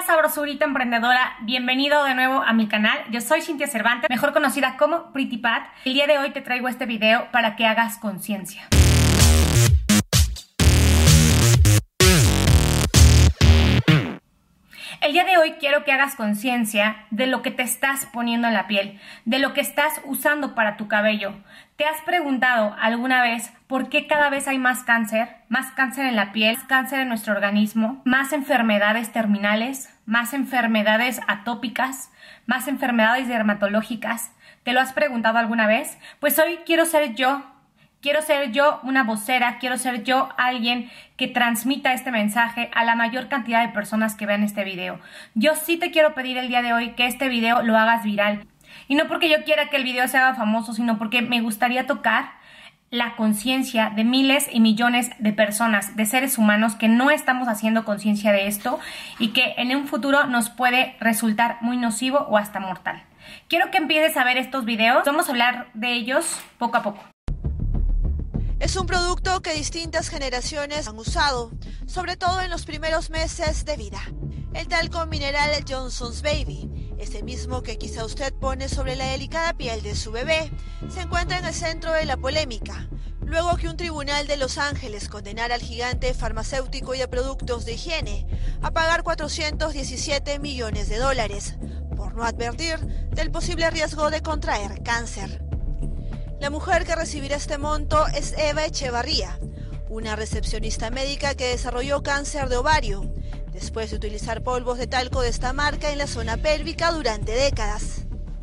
Sabrosurita emprendedora, bienvenido de nuevo a mi canal. Yo soy Cintia Cervantes, mejor conocida como Pretty Pat. El día de hoy te traigo este video para que hagas conciencia. El día de hoy quiero que hagas conciencia de lo que te estás poniendo en la piel, de lo que estás usando para tu cabello. ¿Te has preguntado alguna vez por qué cada vez hay más cáncer en la piel, más cáncer en nuestro organismo, más enfermedades terminales, más enfermedades atópicas, más enfermedades dermatológicas? ¿Te lo has preguntado alguna vez? Pues hoy quiero ser yo una vocera, quiero ser yo alguien que transmita este mensaje a la mayor cantidad de personas que vean este video. Yo sí te quiero pedir el día de hoy que este video lo hagas viral. Y no porque yo quiera que el video se haga famoso, sino porque me gustaría tocar la conciencia de miles y millones de personas, de seres humanos que no estamos haciendo conciencia de esto y que en un futuro nos puede resultar muy nocivo o hasta mortal. Quiero que empieces a ver estos videos. Vamos a hablar de ellos poco a poco. Es un producto que distintas generaciones han usado, sobre todo en los primeros meses de vida. El talco mineral Johnson's Baby, ese mismo que quizá usted pone sobre la delicada piel de su bebé, se encuentra en el centro de la polémica, luego que un tribunal de Los Ángeles condenara al gigante farmacéutico y a productos de higiene a pagar $417 millones por no advertir del posible riesgo de contraer cáncer. La mujer que recibirá este monto es Eva Echevarría, una recepcionista médica que desarrolló cáncer de ovario, después de utilizar polvos de talco de esta marca en la zona pélvica durante décadas.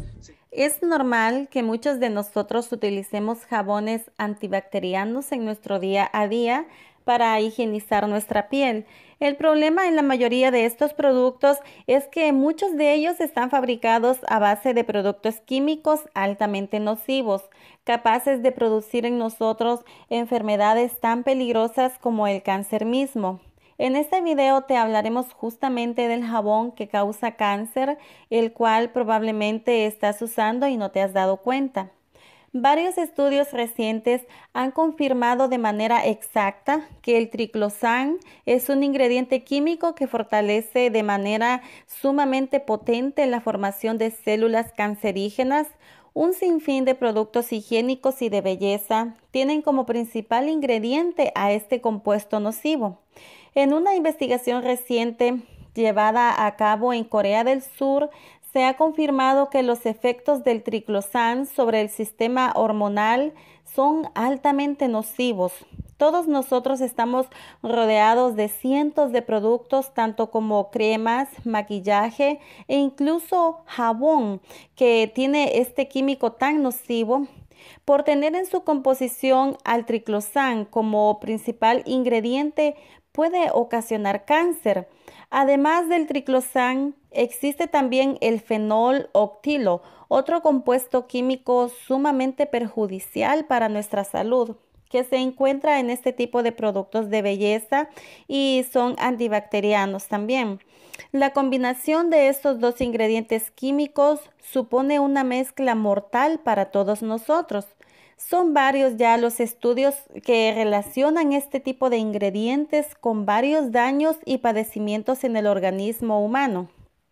Es normal que muchos de nosotros utilicemos jabones antibacterianos en nuestro día a día para higienizar nuestra piel. El problema en la mayoría de estos productos es que muchos de ellos están fabricados a base de productos químicos altamente nocivos, capaces de producir en nosotros enfermedades tan peligrosas como el cáncer mismo. En este video te hablaremos justamente del jabón que causa cáncer, el cual probablemente estás usando y no te has dado cuenta. Varios estudios recientes han confirmado de manera exacta que el triclosan es un ingrediente químico que fortalece de manera sumamente potente la formación de células cancerígenas. Un sinfín de productos higiénicos y de belleza tienen como principal ingrediente a este compuesto nocivo. En una investigación reciente llevada a cabo en Corea del Sur, se ha confirmado que los efectos del triclosan sobre el sistema hormonal son altamente nocivos. Todos nosotros estamos rodeados de cientos de productos, tanto como cremas, maquillaje e incluso jabón, que tiene este químico tan nocivo. Por tener en su composición al triclosan como principal ingrediente, puede ocasionar cáncer. Además del triclosan, existe también el fenol octilo, otro compuesto químico sumamente perjudicial para nuestra salud, que se encuentra en este tipo de productos de belleza y son antibacterianos también. La combinación de estos dos ingredientes químicos supone una mezcla mortal para todos nosotros. Son varios ya los estudios que relacionan este tipo de ingredientes con varios daños y padecimientos en el organismo humano,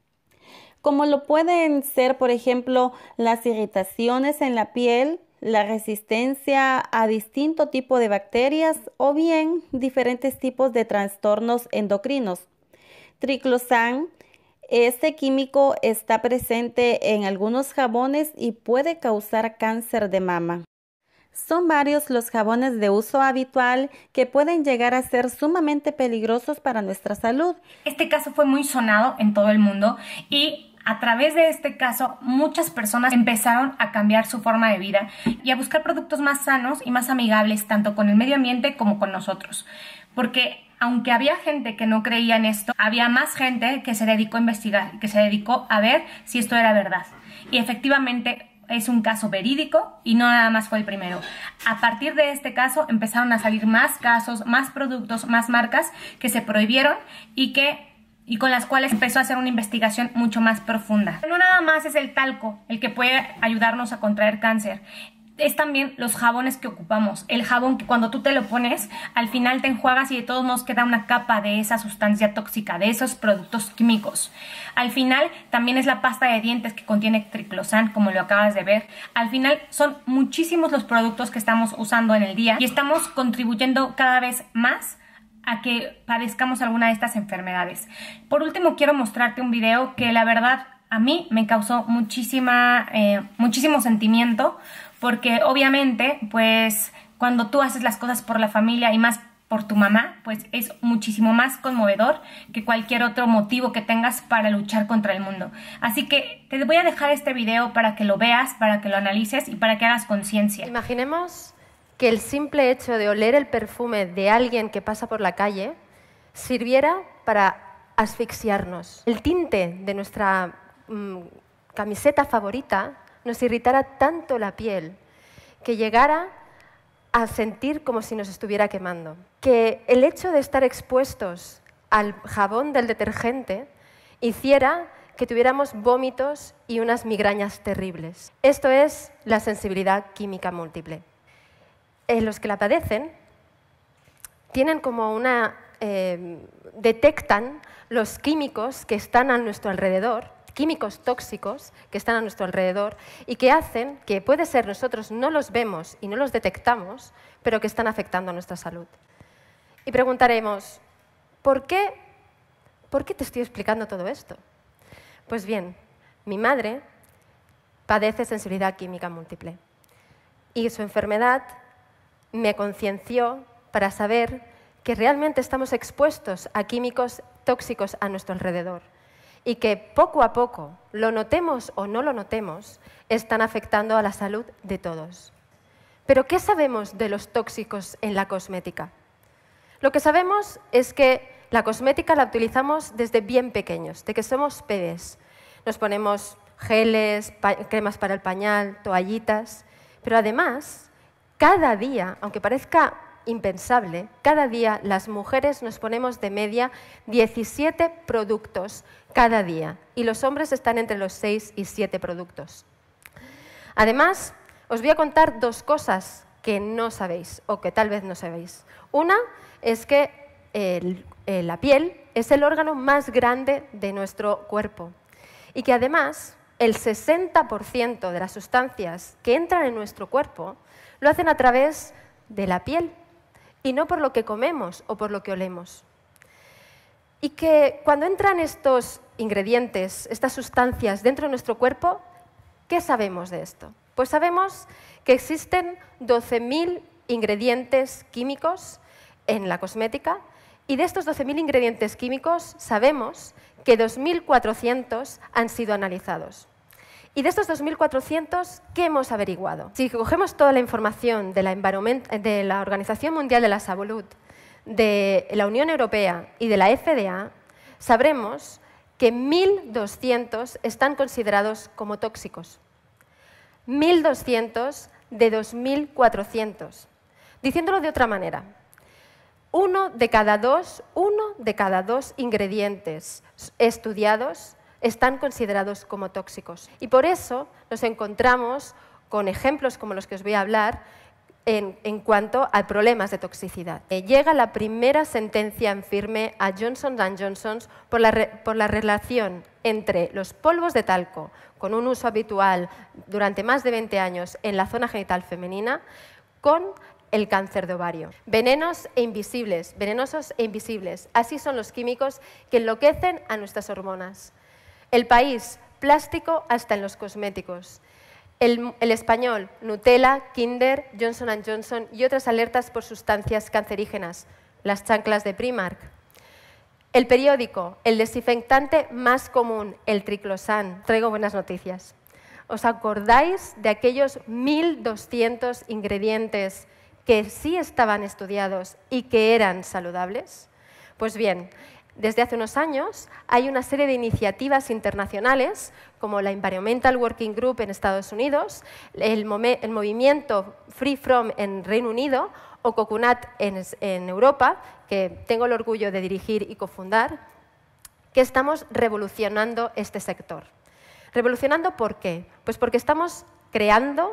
como lo pueden ser, por ejemplo, las irritaciones en la piel, la resistencia a distinto tipo de bacterias o bien diferentes tipos de trastornos endocrinos. Triclosan, este químico está presente en algunos jabones y puede causar cáncer de mama. Son varios los jabones de uso habitual que pueden llegar a ser sumamente peligrosos para nuestra salud. Este caso fue muy sonado en todo el mundo y a través de este caso muchas personas empezaron a cambiar su forma de vida y a buscar productos más sanos y más amigables tanto con el medio ambiente como con nosotros. Porque aunque había gente que no creía en esto, había más gente que se dedicó a investigar, que se dedicó a ver si esto era verdad. Y efectivamente es un caso verídico y no nada más fue el primero. A partir de este caso empezaron a salir más casos, más productos, más marcas que se prohibieron y con las cuales empezó a hacer una investigación mucho más profunda. No nada más es el talco el que puede ayudarnos a contraer cáncer. es también los jabones que ocupamos. El jabón que cuando tú te lo pones, al final te enjuagas y de todos modos queda una capa de esa sustancia tóxica, de esos productos químicos. Al final también es la pasta de dientes que contiene triclosan, como lo acabas de ver. Al final son muchísimos los productos que estamos usando en el día y estamos contribuyendo cada vez más a que padezcamos alguna de estas enfermedades. Por último, quiero mostrarte un video que la verdad a mí me causó muchísimo sentimiento, porque obviamente pues cuando tú haces las cosas por la familia y más por tu mamá, pues es muchísimo más conmovedor que cualquier otro motivo que tengas para luchar contra el mundo. Así que te voy a dejar este video para que lo veas, para que lo analices y para que hagas conciencia. Imaginemos que el simple hecho de oler el perfume de alguien que pasa por la calle sirviera para asfixiarnos. El tinte de nuestra camiseta favorita nos irritara tanto la piel que llegara a sentir como si nos estuviera quemando. Que el hecho de estar expuestos al jabón del detergente hiciera que tuviéramos vómitos y unas migrañas terribles. Esto es la sensibilidad química múltiple. Los que la padecen tienen como detectan los químicos que están a nuestro alrededor, químicos tóxicos que están a nuestro alrededor y que hacen que puede ser nosotros no los vemos y no los detectamos, pero que están afectando a nuestra salud. Y preguntaremos, ¿por qué te estoy explicando todo esto? Pues bien, mi madre padece sensibilidad química múltiple y su enfermedad me concienció para saber que realmente estamos expuestos a químicos tóxicos a nuestro alrededor y que poco a poco, lo notemos o no lo notemos, están afectando a la salud de todos. ¿Pero qué sabemos de los tóxicos en la cosmética? Lo que sabemos es que la cosmética la utilizamos desde bien pequeños, de que somos bebés. Nos ponemos geles, cremas para el pañal, toallitas, pero además, cada día, aunque parezca impensable, cada día las mujeres nos ponemos de media 17 productos cada día y los hombres están entre los 6 y 7 productos. Además, os voy a contar dos cosas que no sabéis o que tal vez no sabéis. Una es que la piel es el órgano más grande de nuestro cuerpo y que además el 60% de las sustancias que entran en nuestro cuerpo lo hacen a través de la piel y no por lo que comemos o por lo que olemos. Y que cuando entran estos ingredientes, estas sustancias dentro de nuestro cuerpo, ¿qué sabemos de esto? Pues sabemos que existen 12.000 ingredientes químicos en la cosmética y de estos 12.000 ingredientes químicos sabemos que 2.400 han sido analizados. Y de estos 2.400, ¿qué hemos averiguado? Si cogemos toda la información de la Organización Mundial de la Salud, de la Unión Europea y de la FDA, sabremos que 1.200 están considerados como tóxicos. 1.200 de 2.400. Diciéndolo de otra manera, uno de cada dos ingredientes estudiados están considerados como tóxicos. Y por eso nos encontramos con ejemplos como los que os voy a hablar en cuanto a problemas de toxicidad. Llega la primera sentencia en firme a Johnson & Johnson por la relación entre los polvos de talco, con un uso habitual durante más de 20 años en la zona genital femenina, con el cáncer de ovario. Venenosos e invisibles, así son los químicos que enloquecen a nuestras hormonas. El país, plástico hasta en los cosméticos. El español, Nutella, Kinder, Johnson & Johnson y otras alertas por sustancias cancerígenas. Las chanclas de Primark. El periódico, el desinfectante más común, el triclosan. Traigo buenas noticias. ¿Os acordáis de aquellos 1.200 ingredientes que sí estaban estudiados y que eran saludables? Pues bien, desde hace unos años hay una serie de iniciativas internacionales como la Environmental Working Group en Estados Unidos, el movimiento Free From en Reino Unido o Coconut en Europa, que tengo el orgullo de dirigir y cofundar, que estamos revolucionando este sector. ¿Revolucionando por qué? Pues porque estamos creando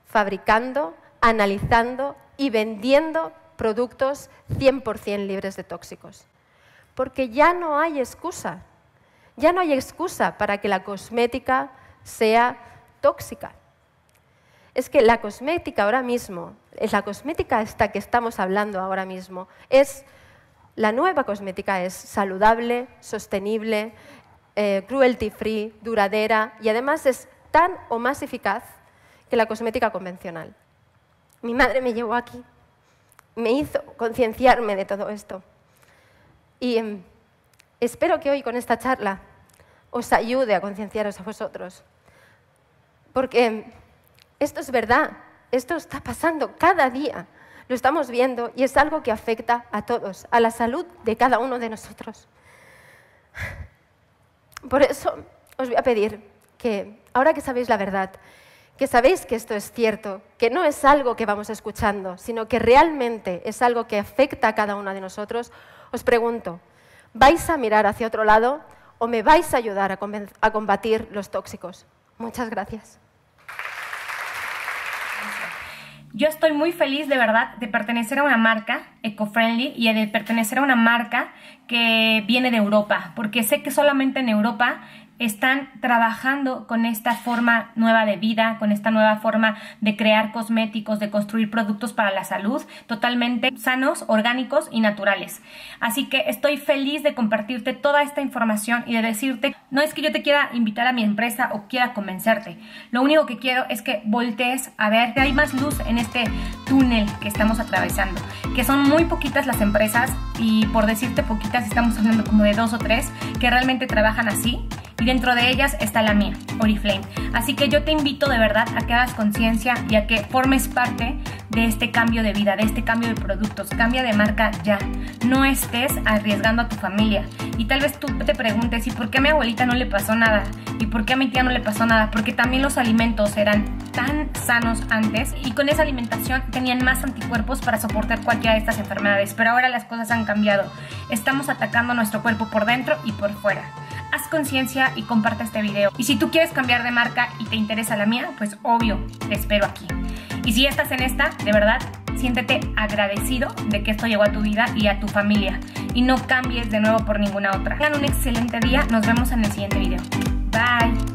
fabricando, analizando y vendiendo productos 100% libres de tóxicos. Porque ya no hay excusa. Ya no hay excusa para que la cosmética sea tóxica. Es que la cosmética ahora mismo, la cosmética esta que estamos hablando ahora mismo, la nueva cosmética es saludable, sostenible, cruelty free, duradera y además es tan o más eficaz que la cosmética convencional. Mi madre me llevó aquí, me hizo concienciarme de todo esto. Y espero que hoy con esta charla os ayude a concienciaros a vosotros. Porque esto es verdad, esto está pasando cada día, lo estamos viendo y es algo que afecta a todos, a la salud de cada uno de nosotros. Por eso os voy a pedir que, ahora que sabéis la verdad, que sabéis que esto es cierto, que no es algo que vamos escuchando, sino que realmente es algo que afecta a cada uno de nosotros, os pregunto, ¿vais a mirar hacia otro lado o me vais a ayudar a combatir los tóxicos? Muchas gracias. Yo estoy muy feliz de verdad de pertenecer a una marca eco-friendly y de pertenecer a una marca que viene de Europa, porque sé que solamente en Europa están trabajando con esta forma nueva de vida, con esta nueva forma de crear cosméticos, de construir productos para la salud, totalmente sanos, orgánicos y naturales. Así que estoy feliz de compartirte toda esta información y de decirte, no es que yo te quiera invitar a mi empresa o quiera convencerte, lo único que quiero es que voltees a ver que hay más luz en este túnel que estamos atravesando, que son muy poquitas las empresas y por decirte poquitas estamos hablando como de 2 o 3 que realmente trabajan así. Y dentro de ellas está la mía, Oriflame. Así que yo te invito de verdad a que hagas conciencia y a que formes parte de este cambio de vida, de este cambio de productos. Cambia de marca ya. No estés arriesgando a tu familia. Y tal vez tú te preguntes, ¿y por qué a mi abuelita no le pasó nada? ¿Y por qué a mi tía no le pasó nada? Porque también los alimentos eran tan sanos antes y con esa alimentación tenían más anticuerpos para soportar cualquiera de estas enfermedades. Pero ahora las cosas han cambiado. Estamos atacando nuestro cuerpo por dentro y por fuera. Haz conciencia y comparte este video. Y si tú quieres cambiar de marca y te interesa la mía, pues obvio, te espero aquí. Y si estás en esta, de verdad, siéntete agradecido de que esto llegó a tu vida y a tu familia. Y no cambies de nuevo por ninguna otra. Tengan un excelente día. Nos vemos en el siguiente video. Bye.